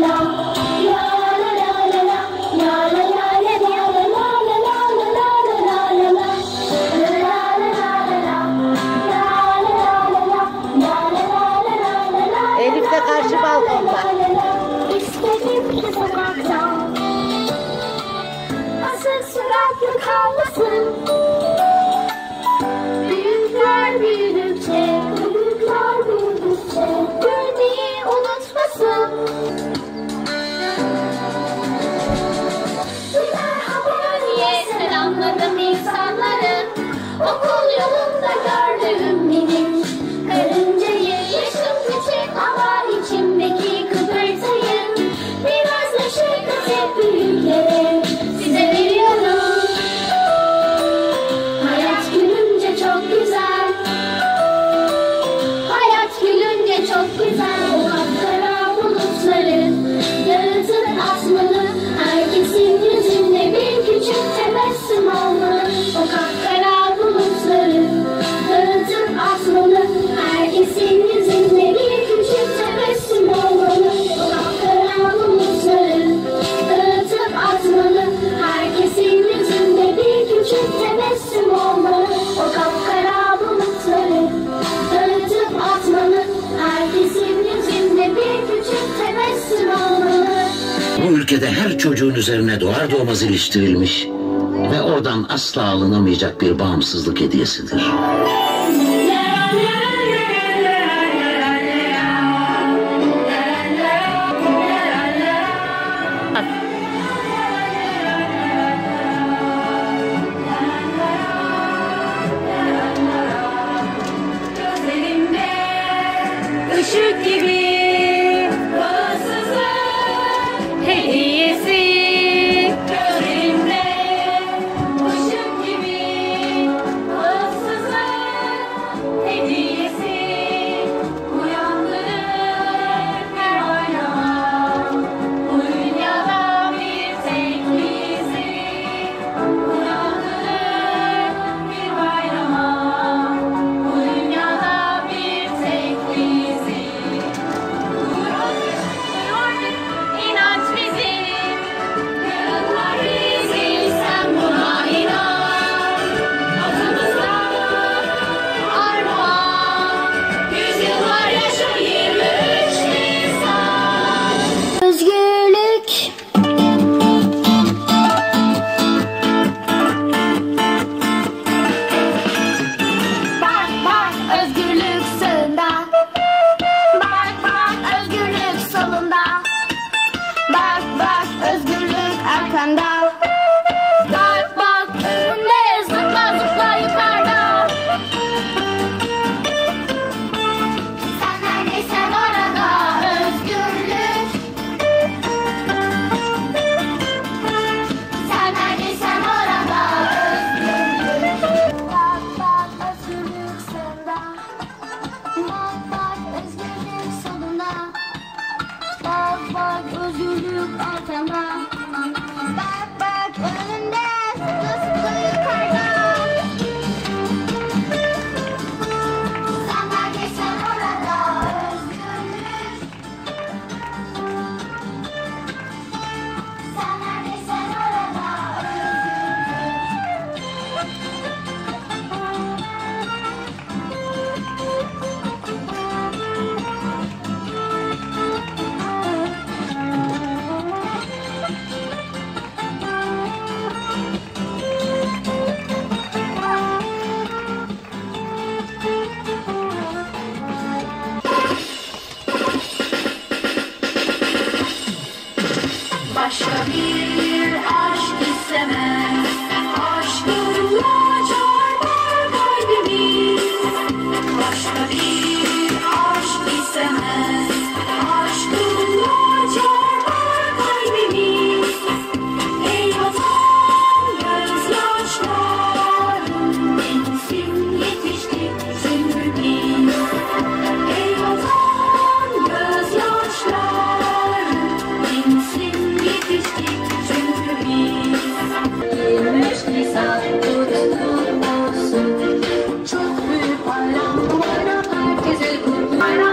Elif de karşı balkonda. İstedim ki sokakta asık suratlı kalmasın. Büyükler büyüdükçe, büyükler büyüdükçe gülmeyi unutmasın. Bir merhaba diye selamladım insanları. Okul yolunda gördüğüm benim karıncayı. Yaşım küçük ama içimdeki kıpırtıyı biraz neşe katıp büyüklere size veriyorum. Hayat gülünce çok güzel. Hayat gülünce çok güzel. O kapkara bulutları dağıtıp atmalı. Herkesin yüzünde bir küçük tebessüm olmalı. O kapkara bulutları dağıtıp atmalı. Herkesin yüzünde bir küçük tebessüm olmalı. O kapkara bulutları dağıtıp atmalı. Herkesin yüzünde bir küçük tebessüm olmalı. O kapkara bulutları dağıtıp atmalı. Herkesin yüzünde bir küçük tebessüm olmalı. Bu ülkede her çocuğun üzerine doğar doğmaz iliştirilmiş ve oradan asla alınamayacak bir bağımsızlık hediyesidir. Gözlerimde ışık gibi bağımsızlık hediyesi. Gözlerimde ışık gibi bağımsızlık hediyesi. Uyandırır her bayram bu dünyada bir tek bizi. Uyandırır bir bayrama bu dünyada bir tek bizi. İnanç bizim, kırıklar biziz, sen buna inan. Atımızda armağan, yüzyıllar yaşa 23 Nisan. Özgürlük. Bak bak özgürlük sağında. Bak bak özgürlük solunda. Bak bak özgürlük arkanda. Bak bak önünde zıpla zıpla yukarıda. Sen neredeysen orada özgürlük. Sen neredeysen orada özgürlük. Bak bak özgürlük sağında. Bak bak özgürlük solunda. Bak bak özgürlük arkanda. Bak bak önünde zıpla zıpla yukarıda. Sen neredeysen orada özgürlük. Sen neredeysen orada başka bir aşk istemez. Aşkınla çarpar kalbimiz. Başka bir aşk istemez. Aşkınla çarpar kalbimiz. Ey vatan gözyaşlar, bensin yetiştik çünkü biz. Ey vatan gözyaşlar, bensin yetiştik çünkü biz. 23 Nisan kutlu olsun. Çok büyük bayram, bayram herkese kutlu bayram.